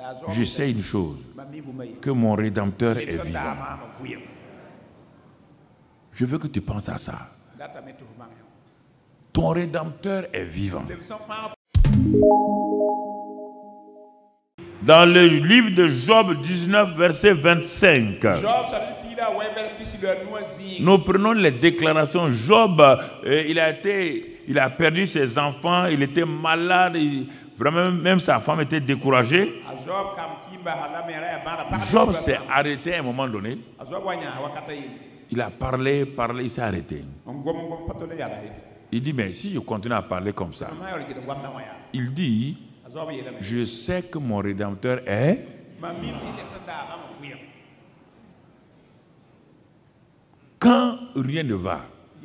je sais une chose, que mon Rédempteur est vivant. Je veux que tu penses à ça. Ton Rédempteur est vivant. Dans le livre de Job 19, verset 25, nous prenons les déclarations. Job, il a perdu ses enfants, il était malade, vraiment même sa femme était découragée. Job s'est arrêté à un moment donné. Il a parlé, il s'est arrêté. Il dit, mais si je continue à parler comme ça, il dit, je sais que mon Rédempteur est. Quand rien ne va,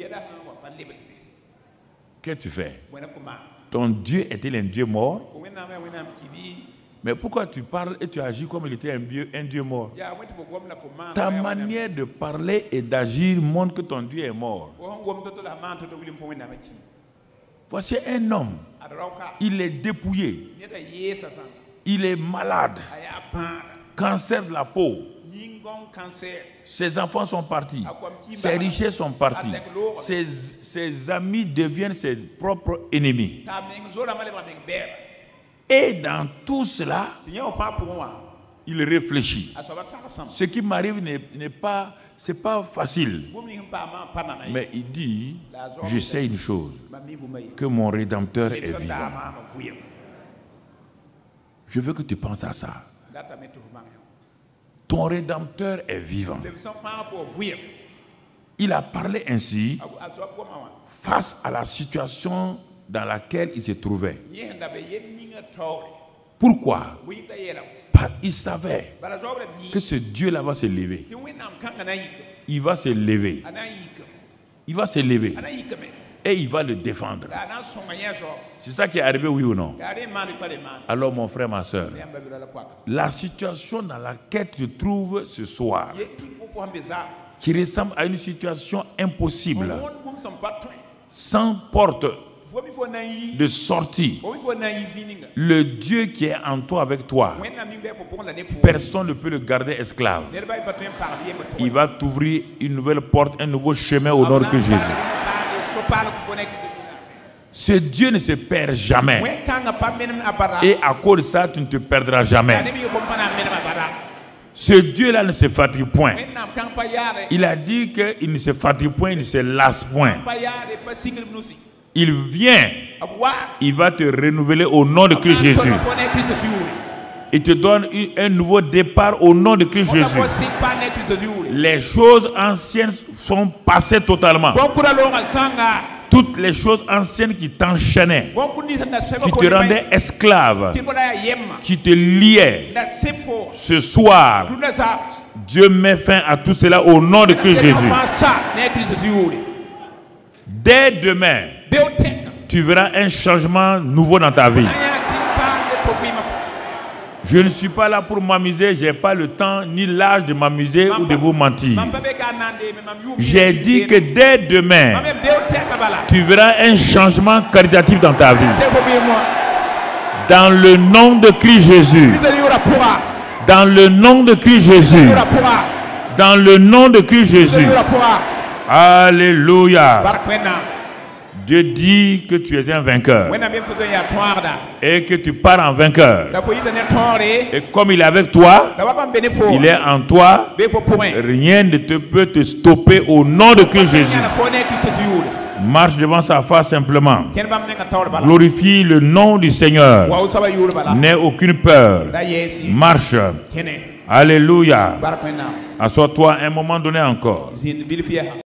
qu'est-ce que tu fais? Ton Dieu est-il un Dieu mort? Mais pourquoi tu parles et tu agis comme il était un Dieu mort? Ta manière de parler et d'agir montre que ton Dieu est mort. Voici un homme. Il est dépouillé. Il est malade. Cancer de la peau. Ses enfants sont partis. Ses richesses sont parties. Ses amis deviennent ses propres ennemis. Et dans tout cela, il réfléchit. Ce qui m'arrive c'est pas facile. Mais il dit, je sais une chose, que mon Rédempteur est vivant. Je veux que tu penses à ça. Ton Rédempteur est vivant. Il a parlé ainsi face à la situation dans laquelle il se trouvait. Pourquoi? Parce qu'il savait que ce Dieu-là va se lever. Il va se lever. Il va se lever. Et il va le défendre. C'est ça qui est arrivé, oui ou non? Alors mon frère, ma soeur, la situation dans laquelle tu te trouves ce soir, qui ressemble à une situation impossible, sans porte de sortie, le Dieu qui est en toi, avec toi, personne ne peut le garder esclave. Il va t'ouvrir une nouvelle porte, un nouveau chemin au nom de Jésus. Ce Dieu ne se perd jamais. Et à cause de ça, tu ne te perdras jamais. Ce Dieu-là ne se fatigue point. Il a dit qu'il ne se fatigue point, il ne se lasse point. Il vient, il va te renouveler au nom de Christ Jésus. Il te donne un nouveau départ au nom de Christ Jésus. Les choses anciennes sont passées totalement. Toutes les choses anciennes qui t'enchaînaient, qui te rendaient esclave, qui te liaient, ce soir, Dieu met fin à tout cela au nom de Christ Jésus. Dès demain, tu verras un changement nouveau dans ta vie. Je ne suis pas là pour m'amuser, je n'ai pas le temps ni l'âge de m'amuser ou de vous mentir. J'ai dit que dès demain, tu verras un changement caritatif dans ta vie. Dans le nom de Christ Jésus. Dans le nom de Christ Jésus. Dans le nom de Christ Jésus. Alléluia. Dieu dit que tu es un vainqueur et que tu pars en vainqueur. Et comme il est avec toi, il est en toi, rien ne peut te stopper au nom de Christ Jésus. Marche devant sa face simplement. Glorifie le nom du Seigneur. N'aie aucune peur. Marche. Alléluia. Assois-toi un moment donné encore.